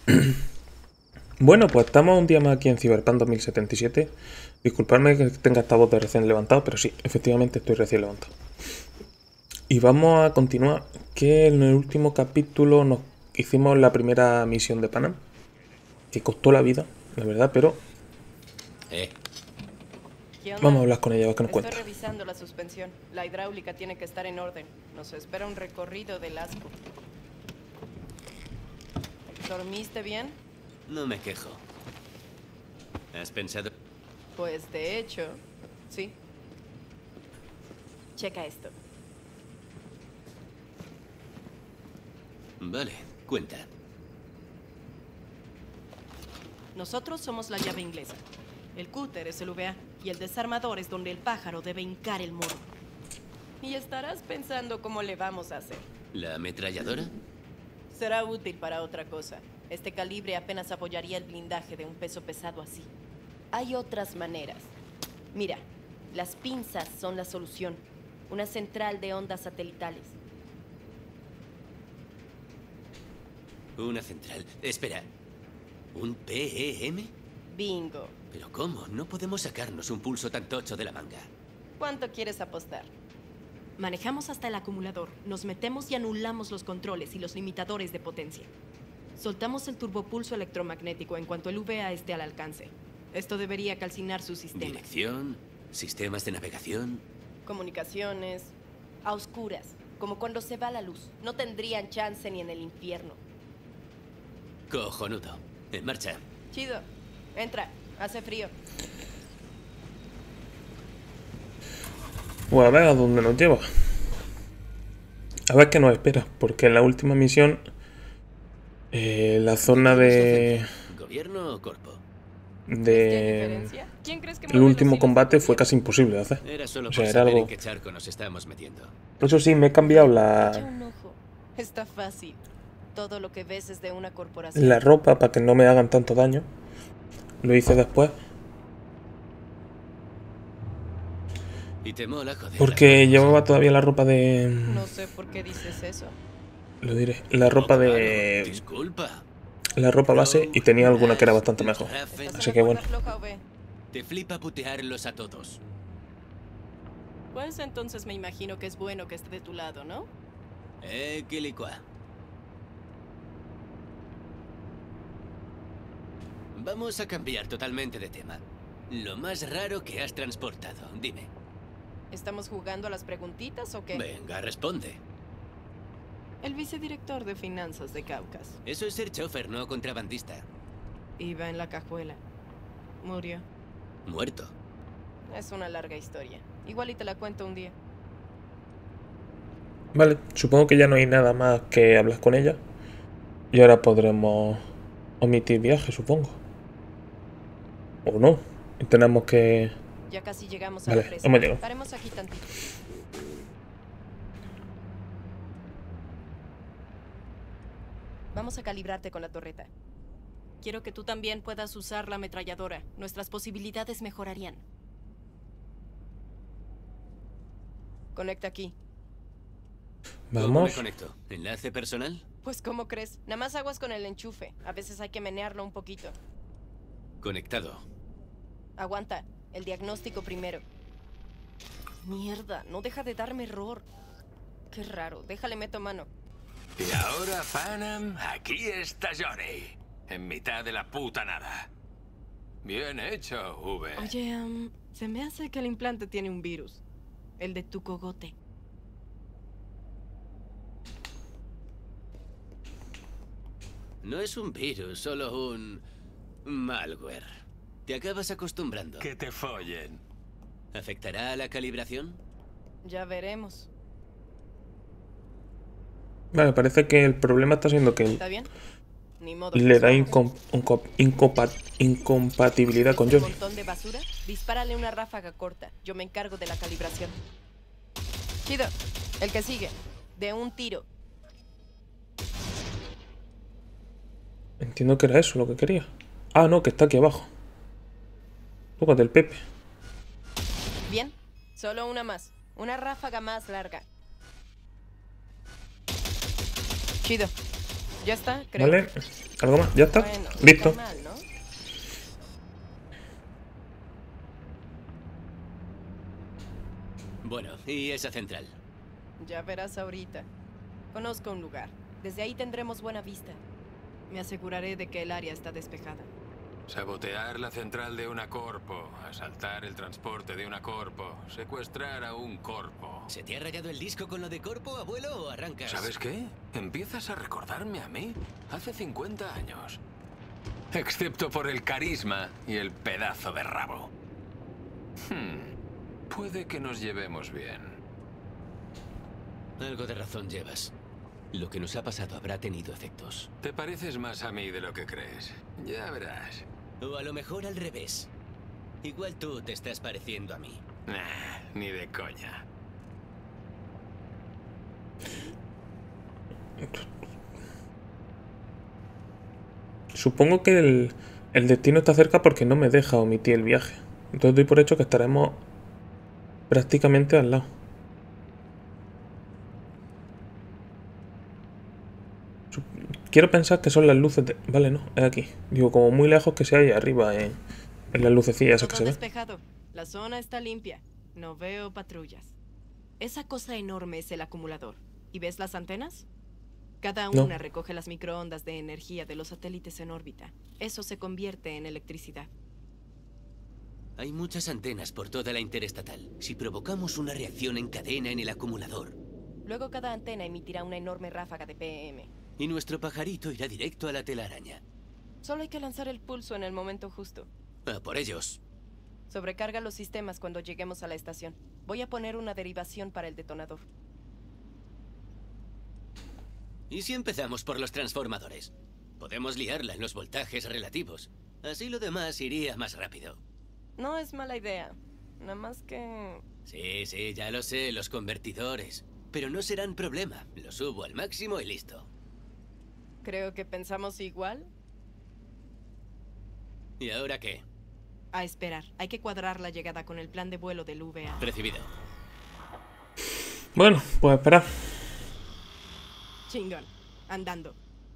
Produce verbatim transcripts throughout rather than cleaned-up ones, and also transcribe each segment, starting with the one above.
Bueno, pues estamos un día más aquí en Cyberpunk dos mil setenta y siete. Disculpadme que tenga esta voz de recién levantado, pero sí, efectivamente estoy recién levantado. Y vamos a continuar, que en el último capítulo nos hicimos la primera misión de Panam, que costó la vida, la verdad, pero Eh, ¿Qué onda? vamos a hablar con ella, a ver qué nos Estoy cuenta. revisando la suspensión. La hidráulica tiene que estar en orden. Nos espera un recorrido del asco. ¿Dormiste bien? no me quejo. ¿Has pensado? Pues de hecho, sí. Checa esto. Vale, cuenta. Nosotros somos la llave inglesa. El cúter es el V A y el desarmador es donde el pájaro debe hincar el muro. Y estarás pensando cómo le vamos a hacer. ¿La ametralladora? Será útil para otra cosa. Este calibre apenas apoyaría el blindaje de un peso pesado así. Hay otras maneras. Mira, las pinzas son la solución. Una central de ondas satelitales. Una central. Espera. ¿Un P E M? Bingo. ¿Pero cómo? No podemos sacarnos un pulso tan tocho de la manga. ¿Cuánto quieres apostar? Manejamos hasta el acumulador, nos metemos y anulamos los controles y los limitadores de potencia. Soltamos el turbopulso electromagnético en cuanto el V A esté al alcance. Esto debería calcinar su sistema. Dirección, sistemas de navegación. Comunicaciones, a oscuras, como cuando se va la luz. No tendrían chance ni en el infierno. Cojonudo. En marcha. Chido, entra, hace frío. Pues a ver a dónde nos lleva. A ver qué nos espera, porque en la última misión, eh, la zona de... ¿Gobierno o corpo? de... ¿Quién crees que el mueve los último hilos combate del fue gobierno? casi imposible de hacer. Era solo O por sea, era saber algo... en qué charco nos estamos metiendo. Por eso sí, me he cambiado Echa la, un ojo. Está fácil. Todo lo que ves es de una corporación. la ropa para que no me hagan tanto daño. Lo hice después. Y te mola, joder. Porque llevaba todavía la ropa de... No sé por qué dices eso. Lo diré. La ropa Oh, claro, de... Disculpa. la ropa base y tenía alguna que era bastante mejor. Rafen, ¿Estás Así en que la bueno. cuerda floja o ve? Te flipa putearlos a todos. Pues entonces me imagino que es bueno que esté de tu lado, ¿no? Eh, quilicua. Vamos a cambiar totalmente de tema. Lo más raro que has transportado, dime. ¿Estamos jugando a las preguntitas o qué? Venga, responde. El vicedirector de finanzas de Caucas. Eso es ser chofer, no contrabandista. Iba en la cajuela. Murió. Muerto. Es una larga historia. Igual y te la cuento un día. Vale, supongo que ya no hay nada más que hablar con ella. Y ahora podremos omitir viaje, supongo. O no. Y tenemos que... Ya casi llegamos a Vale, la presa. hemos llegado. Paremos aquí tantito. Vamos a calibrarte con la torreta. Quiero que tú también puedas usar la ametralladora. Nuestras posibilidades mejorarían. Conecta aquí. ¿Cómo me Vamos. conecto? ¿Enlace personal? Pues, ¿cómo crees? Nada más aguas con el enchufe. A veces hay que menearlo un poquito. Conectado. Aguanta. El diagnóstico primero. Mierda, no deja de darme error. Qué raro. Déjale meto mano. Y ahora, Panam, aquí está Johnny. En mitad de la puta nada. Bien hecho, V. Oye, um, se me hace que el implante tiene un virus. El de tu cogote. No es un virus, solo un... malware. Te acabas acostumbrando. Que te follen. ¿Afectará a la calibración? Ya veremos. Vale, parece que el problema está siendo que ¿Está bien? Ni modo. le da pues incom- incom- incompa- incompatibilidad con ¿Ves un Johnny. montón de basura? Dispárale una ráfaga corta. Yo me encargo de la calibración. Chido. El que sigue. De un tiro. Entiendo que era eso lo que quería. Ah, no, que está aquí abajo. Tócate el Pepe. Bien. Solo una más. Una ráfaga más larga. Chido. Ya está, creo. Vale. ¿Algo más? ¿Ya está? Bueno, no Listo. está mal, ¿no? Bueno, ¿y esa central? Ya verás ahorita. Conozco un lugar. Desde ahí tendremos buena vista. Me aseguraré de que el área está despejada. Sabotear la central de una corpo, asaltar el transporte de una corpo, secuestrar a un corpo. ¿Se te ha rayado el disco con lo de corpo, abuelo, o arrancas? ¿Sabes qué? Empiezas a recordarme a mí hace cincuenta años. Excepto por el carisma y el pedazo de rabo. Hmm. Puede que nos llevemos bien. Algo de razón llevas. Lo que nos ha pasado habrá tenido efectos. Te pareces más a mí de lo que crees. Ya verás. O a lo mejor al revés. Igual tú te estás pareciendo a mí. Nah, ni de coña. Supongo que el, el destino está cerca porque no me deja omitir el viaje. Entonces doy por hecho que estaremos prácticamente al lado. Quiero pensar que son las luces de... Vale, no, es aquí. Digo, como muy lejos que sea ahí arriba, en, en las lucecillas esas que se Todo ven. despejado. La zona está limpia. No veo patrullas. Esa cosa enorme es el acumulador. ¿Y ves las antenas? Cada No. una recoge las microondas de energía de los satélites en órbita. Eso se convierte en electricidad. Hay muchas antenas por toda la interestatal. Si provocamos una reacción en cadena en el acumulador, Luego cada antena emitirá una enorme ráfaga de P M. y nuestro pajarito irá directo a la telaraña. Solo hay que lanzar el pulso en el momento justo. A por ellos. Sobrecarga los sistemas cuando lleguemos a la estación. Voy a poner una derivación para el detonador. ¿Y si empezamos por los transformadores? Podemos liarla en los voltajes relativos. Así lo demás iría más rápido. No es mala idea. Nada más que... Sí, sí, ya lo sé, los convertidores. Pero no serán problema. Lo subo al máximo y listo. Creo que pensamos igual. ¿Y ahora qué? A esperar. Hay que cuadrar la llegada con el plan de vuelo del V A. Recibido. Bueno, pues esperar. Chingón. Andando.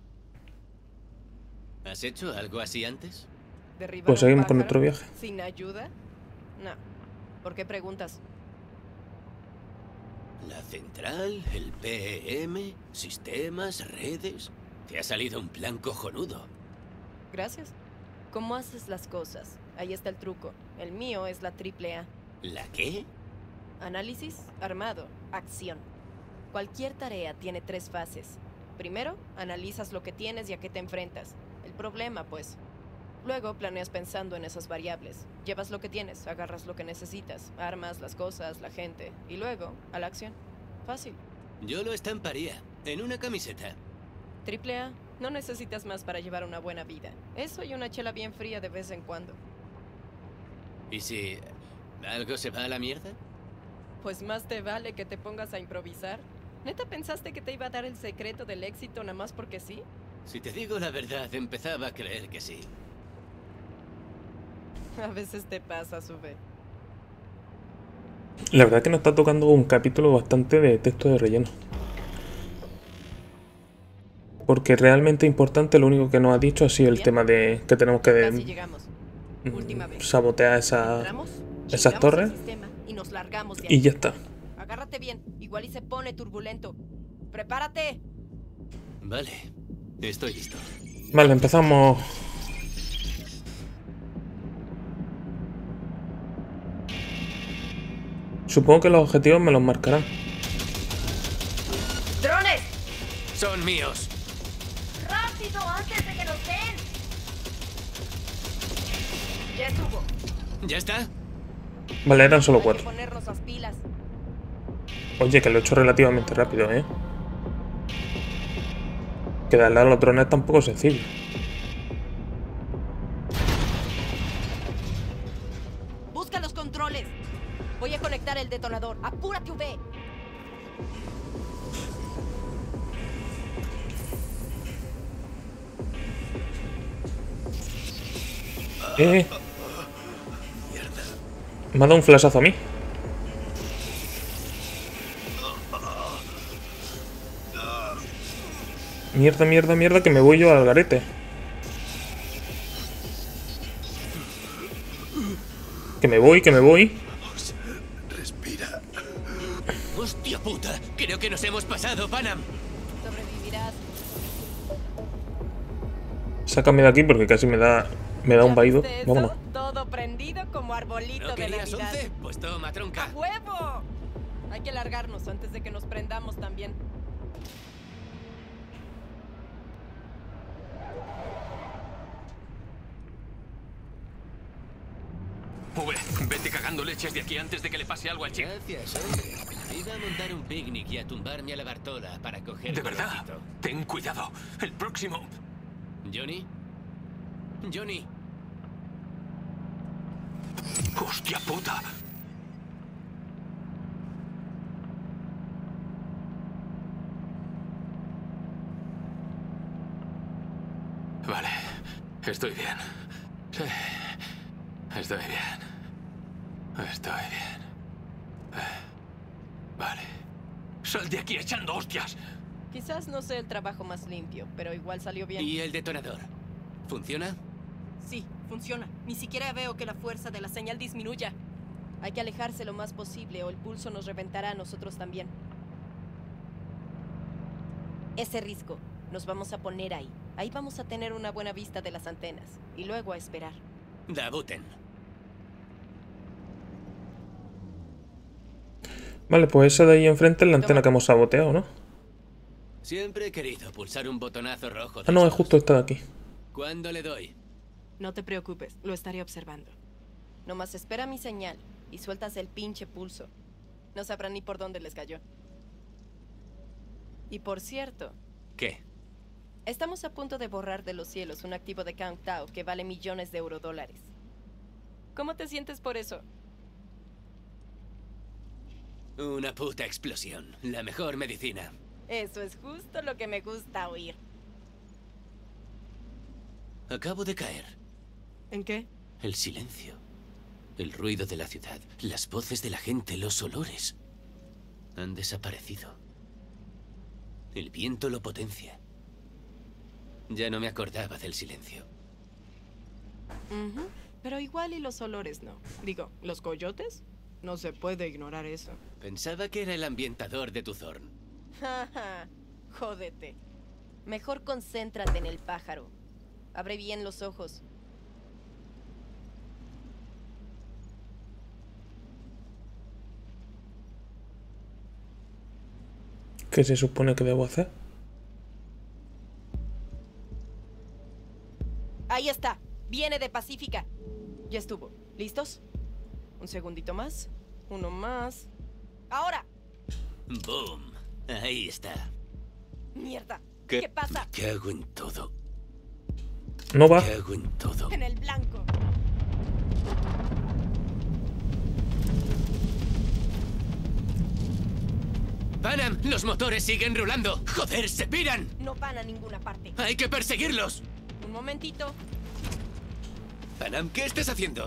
¿Has hecho algo así antes? ¿Derribar Pues un seguimos con pájaro nuestro viaje. ¿Sin ayuda? No. ¿Por qué preguntas? La central, el P E M, sistemas, redes... Te ha salido un plan cojonudo. Gracias. ¿Cómo haces las cosas? Ahí está el truco. El mío es la triple A. ¿La qué? Análisis, armado, acción. Cualquier tarea tiene tres fases. Primero, analizas lo que tienes y a qué te enfrentas. El problema, pues. Luego, planeas pensando en esas variables. Llevas lo que tienes, agarras lo que necesitas, armas, las cosas, la gente. Y luego, a la acción. Fácil. Yo lo estamparía, en una camiseta. Triple A, no necesitas más para llevar una buena vida. Eso y una chela bien fría de vez en cuando. ¿Y si algo se va a la mierda? Pues más te vale que te pongas a improvisar. ¿Neta pensaste que te iba a dar el secreto del éxito nada más porque sí? Si te digo la verdad, empezaba a creer que sí. A veces te pasa, Sube. La verdad que nos está tocando un capítulo bastante de texto de relleno. Porque realmente importante, lo único que nos ha dicho ha sido el Bien. tema de que tenemos que Casi de, llegamos. mm, Última vez. sabotear esa, Entramos, esas chingamos torres el sistema y nos largamos de y ahí. ya está. Agárrate bien, igual y se pone turbulento. ¡Prepárate! Vale, estoy listo. Vale, empezamos. Supongo que los objetivos me los marcarán. ¡Drones! ¡Son míos! ¡Rápido, antes de que nos den! Ya estuvo. ¿Ya está? Vale, eran solo Hay que cuatro. ponernos las pilas. Oye, que lo he hecho relativamente rápido, ¿eh? Que darle a los drones tampoco es sencillo. Busca los controles. Voy a conectar el detonador. ¡Apúrate, V! Eh. Me ha dado un flashazo a mí. Mierda, mierda, mierda, que me voy yo al garete. Que me voy, que me voy. Vamos, respira. ¡Hostia puta! Creo que nos hemos pasado, Panam. Sobrevivirás. Sácame de aquí porque casi me da me da un vaído. ¿Viste eso? Vámonos. Todo prendido como arbolito ¿No de querías Navidad. once? Pues toma, tronca. ¡A huevo! Hay que largarnos antes de que nos prendamos también. V, vete cagando leches de aquí antes de que le pase algo al chico. Gracias, hombre. Iba a montar un picnic y a tumbarme a la Bartola para coger De verdad, calorcito. ten cuidado. El próximo... ¿Johnny? ¡Johnny! ¡Hostia puta! Vale, estoy bien. Sí, estoy bien. Estoy bien. Eh, Vale. Sal de aquí echando hostias. Quizás no sea el trabajo más limpio, pero igual salió bien. ¿Y el detonador? ¿Funciona? Sí, funciona. Ni siquiera veo que la fuerza de la señal disminuya. Hay que alejarse lo más posible o el pulso nos reventará a nosotros también. Ese risco. Nos vamos a poner ahí. Ahí vamos a tener una buena vista de las antenas. Y luego a esperar. Dabuten. Vale, pues esa de ahí enfrente es la antena Toma. que hemos saboteado, ¿no? Siempre he querido pulsar un botonazo rojo. de Ah, no, es estos. justo esta de aquí. ¿Cuándo le doy? No te preocupes, lo estaré observando. Nomás espera mi señal y sueltas el pinche pulso. No sabrán ni por dónde les cayó. Y por cierto, ¿Qué? estamos a punto de borrar de los cielos un activo de Count Tao que vale millones de eurodólares. ¿Cómo te sientes por eso? Una puta explosión. La mejor medicina. Eso es justo lo que me gusta oír. Acabo de caer. ¿En qué? El silencio. El ruido de la ciudad. Las voces de la gente. Los olores. Han desaparecido. El viento lo potencia. Ya no me acordaba del silencio. Ujú, pero igual y los olores no. Digo, ¿los coyotes? No se puede ignorar eso. Pensaba que era el ambientador de tu Thorn. Jaja, jódete. Mejor concéntrate en el pájaro. Abre bien los ojos. ¿Qué se supone que debo hacer? Ahí está. Viene de Pacífica. Ya estuvo. ¿Listos? Un segundito más. Uno más. ¡Ahora! ¡Boom! Ahí está. ¡Mierda! ¿Qué, pasa? ¿Qué hago en todo? No va. ¿Qué hago en todo? En el blanco. ¡Panam! ¡Los motores siguen rulando! ¡Joder, se piran! No van a ninguna parte. ¡Hay que perseguirlos! Un momentito. Panam, ¿qué estás haciendo?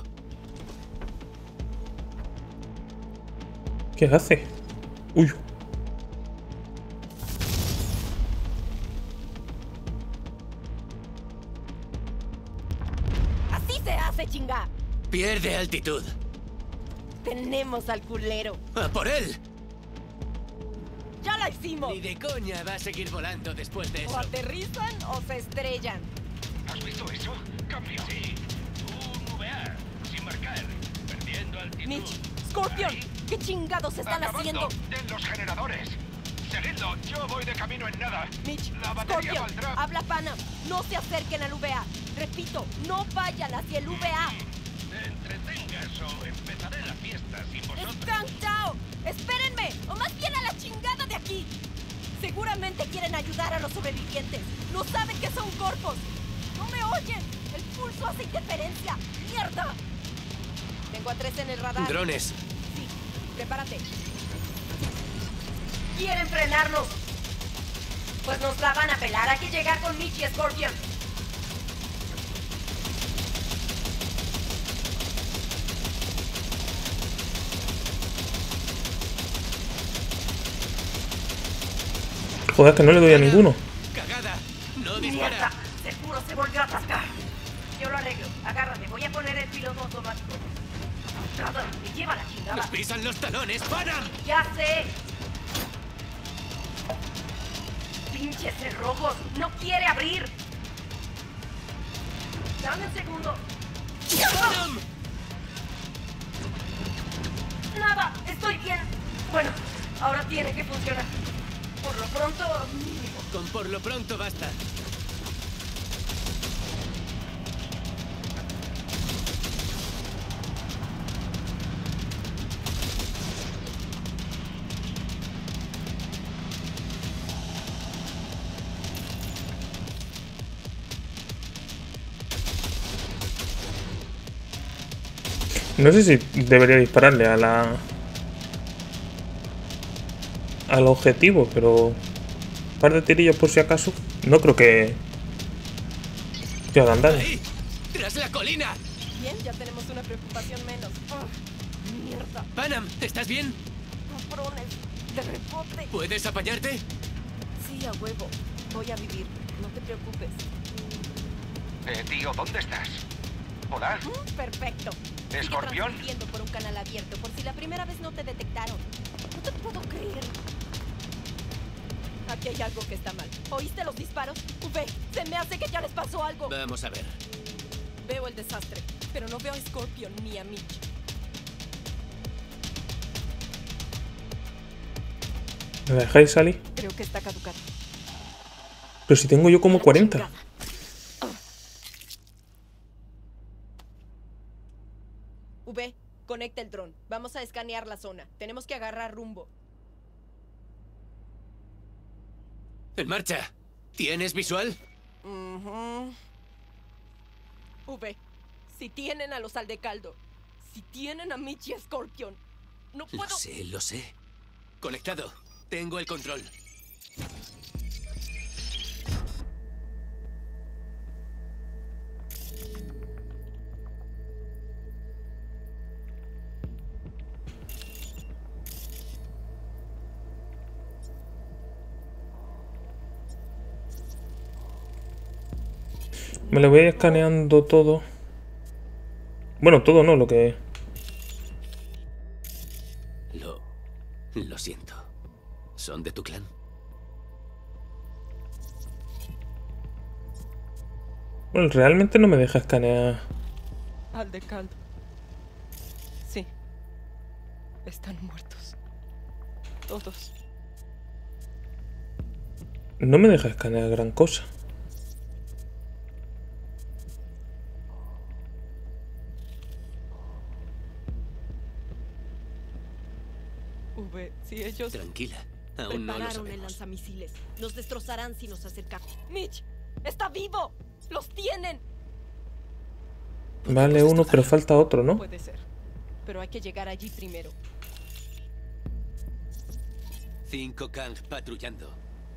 ¿Qué hace? Uy. ¡Así se hace, chinga! Pierde altitud. Tenemos al culero. ¡A por él! ¡Ya la hicimos! Ni de coña va a seguir volando después de O eso. aterrizan o se estrellan. ¿Has visto eso? Cambio. Sí. Un V A. Sin marcar. Perdiendo altitud. Mitch, Scorpion, ¿qué chingados están Acabando haciendo? de los generadores. Seguidlo. Yo voy de camino en nada. Mitch, La batería Scorpion, valdrá. habla Panam. No se acerquen al V A. Repito, no vayan hacia el V A. Te entretengas o empezaré la fiesta sin ¡Es vosotros. Kang Tao! ¡Espérenme! ¡O más bien a la chingada de aquí! Seguramente quieren ayudar a los sobrevivientes. No saben que son corpos. ¡No me oyen! ¡El pulso hace interferencia! ¡Mierda! Tengo a tres en el radar. Drones. Sí, prepárate. ¡Quieren frenarnos! Pues nos la van a pelar. Hay que llegar con Mitch y Scorpion. Joder, que no le doy a ninguno. ¡Cagada! se volvió a atascar. Yo lo arreglo. Agárrate, voy a poner el piloto automático. Nada, me lleva la chingada. ¡Nos pisan los talones! ¡Panam! ¡Ya sé! ¡Pinches cerrojos! ¡No quiere abrir! Dame un segundo. ¡Panam! ¡Nada! ¡Estoy bien! Bueno, ahora tiene que funcionar. Por lo pronto... Con por lo pronto basta. No sé si debería dispararle a la... al objetivo, pero... un par de tirillos por si acaso. No creo que... que hagan daño. ¡Ahí! ¡Tras la colina! Bien, ya tenemos una preocupación menos. Oh, mierda. ¡Panam! ¿Estás bien? Cabrones. De rebote. ¿Puedes apañarte? Sí, a huevo. Voy a vivir. No te preocupes. Eh, tío, ¿dónde estás? ¿Hola? Mm, perfecto. Sigue ¿Escorpión? transmitiendo por un canal abierto, por si la primera vez no te detectaron. No te puedo creer. Aquí hay algo que está mal. ¿Oíste los disparos? V, se me hace que ya les pasó algo. Vamos a ver. Veo el desastre, pero no veo a Scorpion ni a Mitch. ¿Me dejáis salir? Creo que está caducado. Pero si tengo yo como La cuarenta. chingada. V, conecta el dron. Vamos a escanear la zona. Tenemos que agarrar rumbo. ¡En marcha! ¿Tienes visual? Uh-huh. V, si tienen a los Aldecaldo, si tienen a Mitch y a Scorpion, no puedo... Lo sé, lo sé. Conectado. Tengo el control. Me lo voy escaneando todo. Bueno, todo no, lo que... Lo... Lo siento. ¿Son de tu clan? Bueno, realmente no me deja escanear. Aldecaldo. Sí. Están muertos. Todos. No me deja escanear gran cosa. V, si ellos... Tranquila. Aún no lo Prepararon el sabemos. lanzamisiles. Nos destrozarán si nos acercamos. Mitch, está vivo. Los tienen. Vale, uno, pero falta otro, ¿no? Puede ser. Pero hay que llegar allí primero. Cinco Kang patrullando.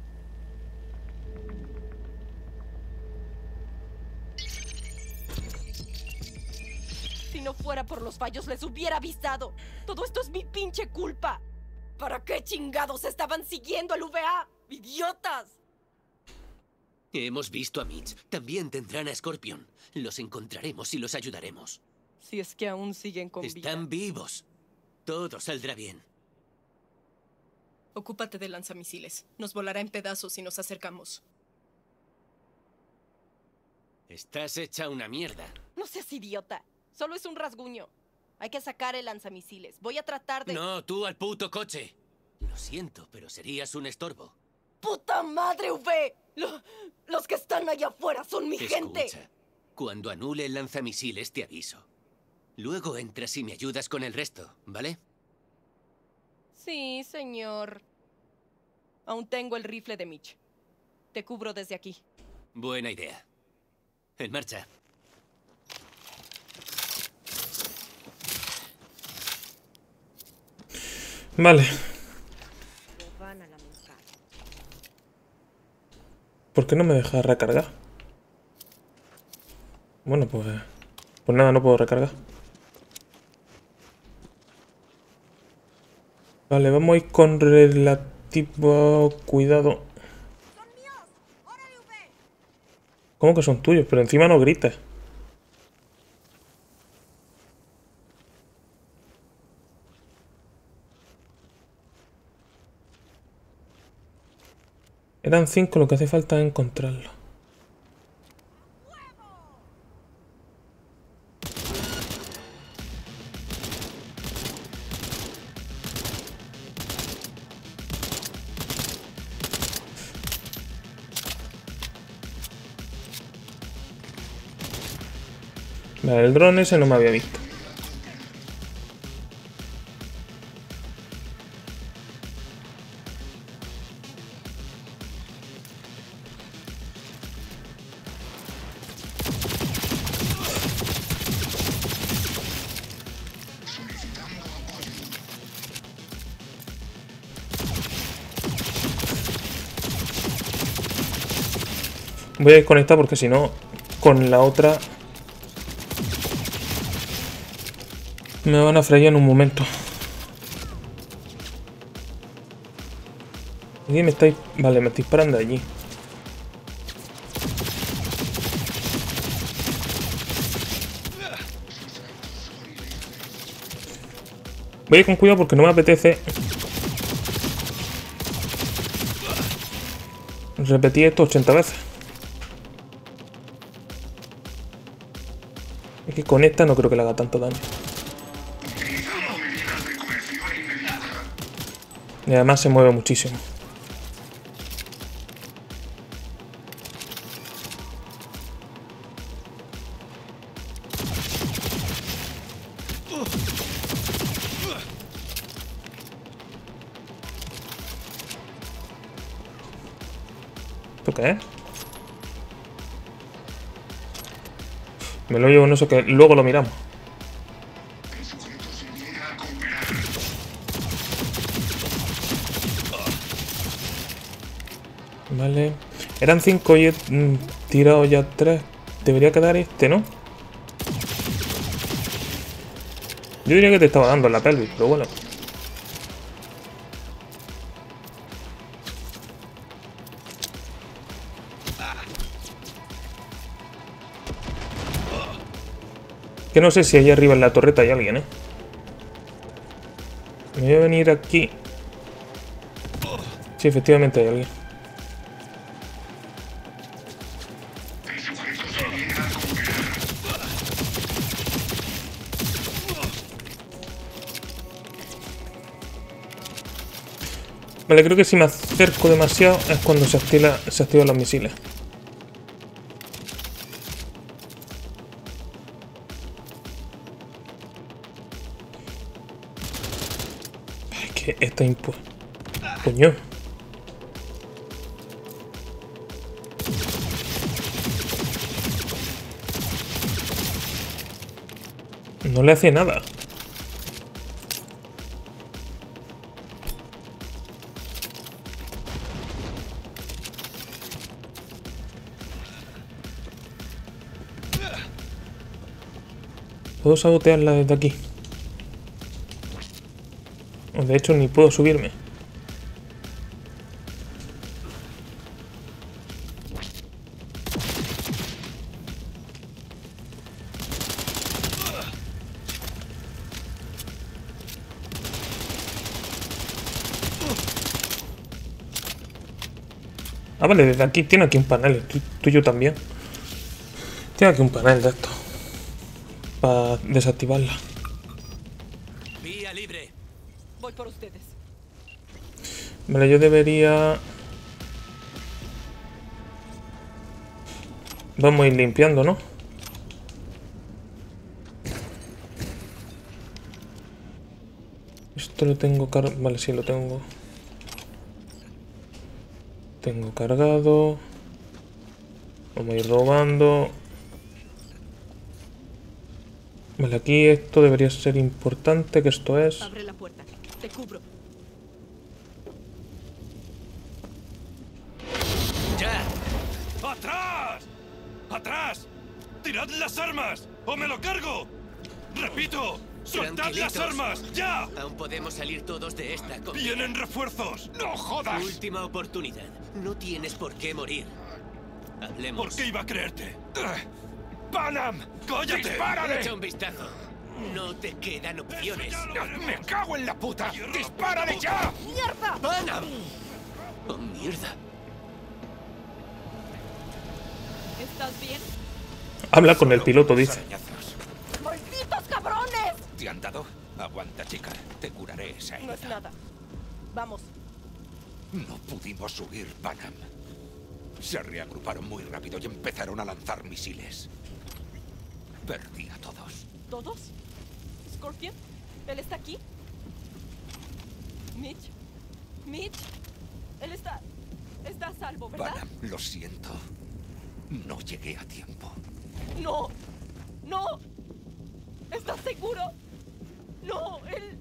Si no fuera por los fallos, les hubiera avisado. Todo esto es mi pinche culpa. ¿Para qué chingados estaban siguiendo al V A? ¡Idiotas! Hemos visto a Mitch. También tendrán a Scorpion. Los encontraremos y los ayudaremos. Si es que aún siguen con vida. Están vivos. Todo saldrá bien. Ocúpate de lanzamisiles. Nos volará en pedazos si nos acercamos. Estás hecha una mierda. No seas idiota. Solo es un rasguño. Hay que sacar el lanzamisiles. Voy a tratar de... No, tú al puto coche. Lo siento, pero serías un estorbo. ¡Puta madre, V! Lo- los que están allá afuera son mi Escucha, gente. cuando anule el lanzamisiles te aviso. Luego entras y me ayudas con el resto, ¿vale? Sí, señor. Aún tengo el rifle de Mitch. Te cubro desde aquí. Buena idea. En marcha. Vale. Lo van a lamentar. ¿Por qué no me deja recargar? Bueno, pues... Pues nada, no puedo recargar. Vale, vamos a ir con relativo cuidado. ¡Son míos! ¡Órale, V! ¿Cómo que son tuyos? Pero encima no gritas. Eran cinco, lo que hace falta es encontrarlo. Vale, el dron ese no me había visto. Voy a desconectar porque si no, con la otra me van a freír en un momento. Aquí me estáis... Vale, me estáis parando allí. Voy a ir con cuidado porque no me apetece repetir esto ochenta veces. Es que con esta no creo que le haga tanto daño. Y además se mueve muchísimo. ¿Esto qué es? Me lo llevo, no sé qué. Luego lo miramos. Vale. Eran cinco y he mm, tirado ya tres. Debería quedar este, ¿no? Yo diría que te estaba dando en la pelvis, pero bueno. Que no sé si allá arriba en la torreta hay alguien, ¿eh? Me voy a venir aquí. Sí, efectivamente hay alguien. Vale, creo que si me acerco demasiado es cuando se activa, se activan los misiles. Es que esta impu... Coño. No le hace nada. Puedo sabotearla desde aquí. O de hecho ni puedo subirme. Ah, vale, desde aquí tiene aquí un panel. Tú, tú y yo también. Tiene aquí un panel de esto. Para desactivarla. Vía libre. Voy por ustedes. Vale, yo debería... Vamos a ir limpiando, ¿no? Esto lo tengo cargado... Vale, sí, lo tengo. Tengo cargado. Vamos a ir robando. Vale, aquí esto debería ser importante, que esto es... Abre la puerta. Te cubro. ¡Ya! ¡Atrás! ¡Atrás! ¡Tirad las armas! ¡O me lo cargo! ¡Repito! ¡Soltad las Tranquilitos. armas! ¡Ya! Aún podemos salir todos de esta. con- ¡Vienen refuerzos! ¡No jodas! Última oportunidad. No tienes por qué morir. Hablemos. ¿Por qué iba a creerte? ¡Panam! ¡Cállate! ¡Dispárale! Echa un vistazo. No te quedan opciones. ¡Me cago en la puta! ¡Dispárale ya! ¡Mierda! ¡Panam! ¡Oh, mierda! ¿Estás bien? Habla con el piloto, dice. ¡Malditos cabrones! ¿Te han dado? Aguanta, chica. Te curaré esa No es herida. nada. Vamos. No pudimos huir, Panam. Se reagruparon muy rápido y empezaron a lanzar misiles. Perdí a todos. ¿Todos? ¿Scorpion? ¿Él está aquí? ¿Mitch? ¿Mitch? Él está... está a salvo, ¿verdad? Panam, lo siento. No llegué a tiempo. ¡No! ¡No! ¿Estás seguro? ¡No! Él...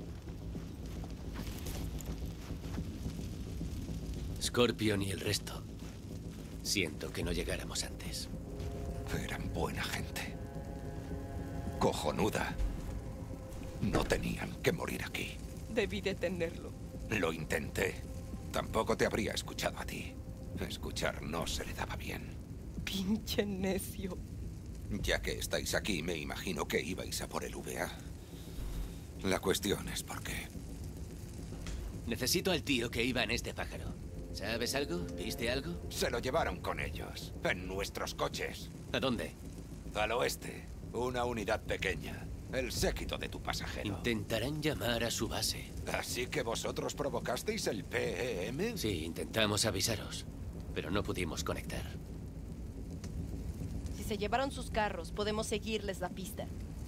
Scorpion y el resto. Siento que no llegáramos antes. Eran buena gente. Cojonuda. No tenían que morir aquí. Debí detenerlo. Lo intenté. Tampoco te habría escuchado a ti. Escuchar no se le daba bien. Pinche necio. Ya que estáis aquí, me imagino que ibais a por el V A. La cuestión es por qué. Necesito al tío que iba en este pájaro. ¿Sabes algo? ¿Viste algo? Se lo llevaron con ellos, en nuestros coches. ¿A dónde? Al oeste, una unidad pequeña. El séquito de tu pasajero. Intentarán llamar a su base. ¿Así que vosotros provocasteis el P E M? Sí, intentamos avisaros, pero no pudimos conectar. Si se llevaron sus carros, podemos seguirles la pista.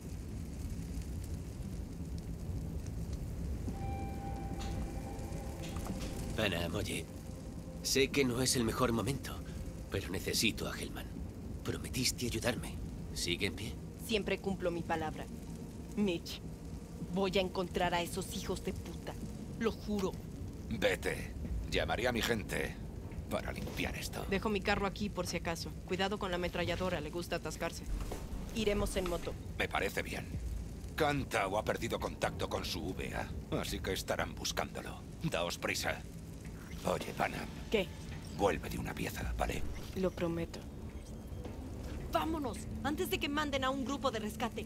Panam, oye, sé que no es el mejor momento, pero necesito a Hellman. Prometiste ayudarme. ¿Sigue en pie? Siempre cumplo mi palabra. Mitch, voy a encontrar a esos hijos de puta. Lo juro. Vete. Llamaré a mi gente para limpiar esto. Dejo mi carro aquí por si acaso. Cuidado con la ametralladora, le gusta atascarse. Iremos en moto. Me parece bien. Cantao ha perdido contacto con su V A, así que estarán buscándolo. Daos prisa. Oye, Panam, ¿Qué? vuelve de una pieza, ¿vale? Lo prometo. ¡Vámonos! Antes de que manden a un grupo de rescate.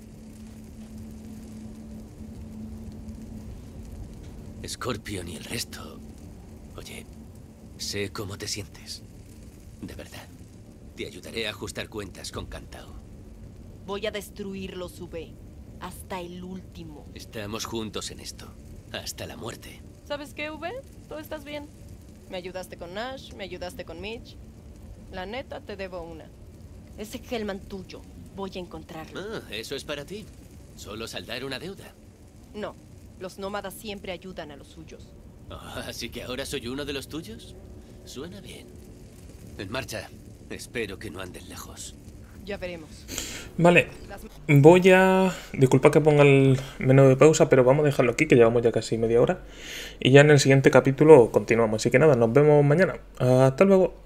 Scorpion y el resto. Oye, sé cómo te sientes. De verdad. Te ayudaré a ajustar cuentas con Cantao. Voy a destruirlos, V. Hasta el último. Estamos juntos en esto. Hasta la muerte. ¿Sabes qué, V? Tú estás bien. Me ayudaste con Nash, me ayudaste con Mitch. La neta, te debo una. Ese Hellman tuyo. Voy a encontrarlo. Ah, eso es para ti. Solo saldar una deuda. No. Los nómadas siempre ayudan a los suyos. Oh, ¿así que ahora soy uno de los tuyos? Suena bien. En marcha. Espero que no anden lejos. Ya veremos. Vale, Las... voy a... Disculpa que ponga el menú de pausa, pero vamos a dejarlo aquí, que llevamos ya casi media hora. Y ya en el siguiente capítulo continuamos. Así que nada, nos vemos mañana. Hasta luego.